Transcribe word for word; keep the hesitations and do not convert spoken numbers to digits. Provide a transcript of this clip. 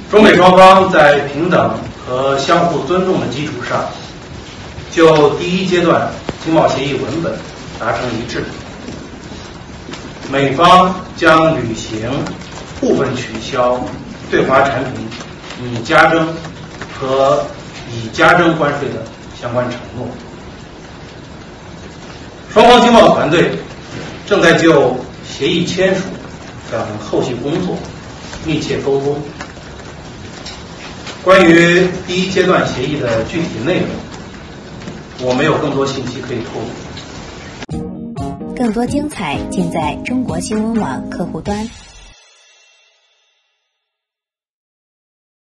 中美双方在平等和相互尊重的基础上，就第一阶段经贸协议文本达成一致。美方将履行部分取消对华产品拟加征和已加征关税的相关承诺。双方经贸团队正在就协议签署等后续工作密切沟通。关于第一阶段协议的具体内容，我没有更多信息可以透露。 更多精彩尽在中国新闻网客户端。